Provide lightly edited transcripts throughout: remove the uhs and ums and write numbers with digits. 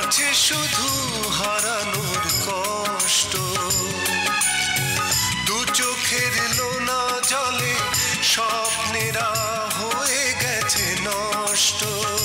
আছে শুধু হারানোর কষ্ট, দু চোখের লোনা জলে স্বপ্নেরা হয়ে গেছে নষ্ট।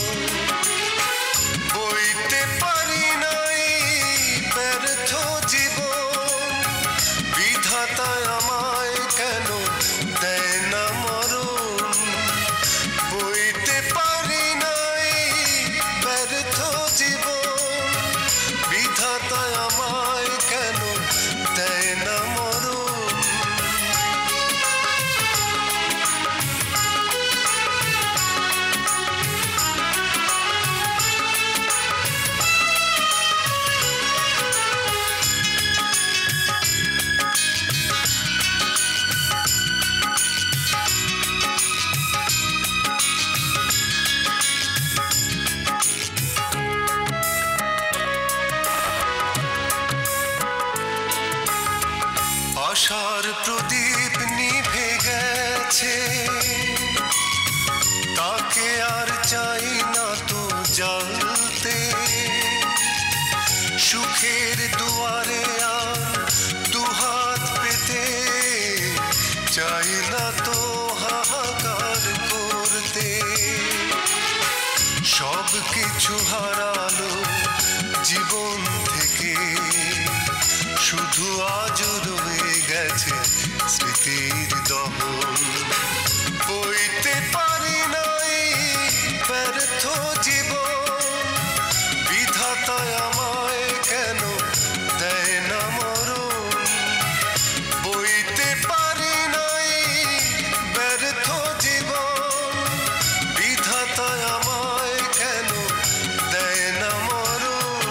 বইতে পারি নাই ব্যর্থ জীবন, বিধাতা আমায় কেন দেয় না মরণ। বইতে পারি নাই ব্যর্থ জীবন, বিধাতা আমায় কেন দেয় না মরণ। আশার প্রদীপ নিভে গেছে, তাকে আর চাই না তো জ্বালতে। সুখের দুয়ারে আর দুহাত পেতে, চাই না তো হাহাকার করতে। সব কিছু হারালো জীবন থেকে, শুধু আজ রয়ে গেছে স্মৃতির দহন। বইতে পারি নাই ব্যর্থ জীবন, বিধাতা আমায় কেন দেয় না মরণ। বইতে পারি নাই ব্যর্থ জীবন, বিধাতা আমায় কেন দেয় না মরণ।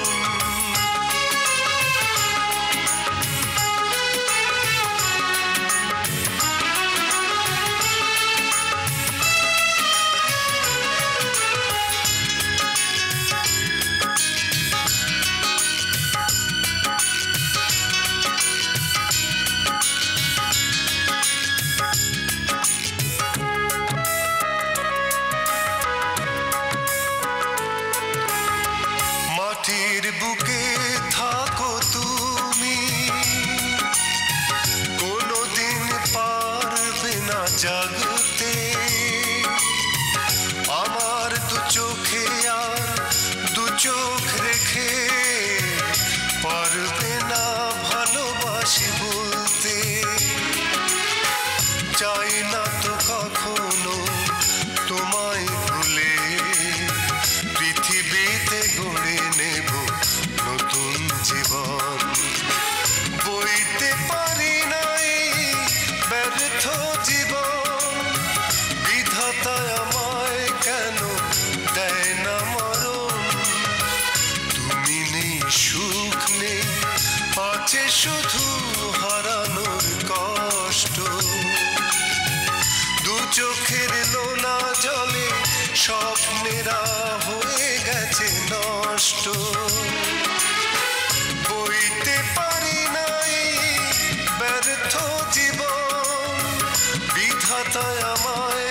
মাটির বুকে থাকো তুমি, কোনোদিন পারবে না জাগতে। আমার দু চোখে আর দু চোখ রেখে, পারবে না ভালোবাসি বলতে। চাই না তো কখনো তোমায় ভুলে, পৃথিবীতে গড়ে নেব নতুন জীবন। বইতে পারি নাই ব্যর্থ জীবন, বিধাতা আমায় কেন দেয় না মরণ। তুমি নেই, সুখ নেই, আছে শুধু হারানোর কষ্ট। দু চোখের লোনা জলে স্বপ্নেরা হয়ে গেছে নষ্ট। বইতে পারি নাই ব্যর্থ জীবন, বিধাতা আমায়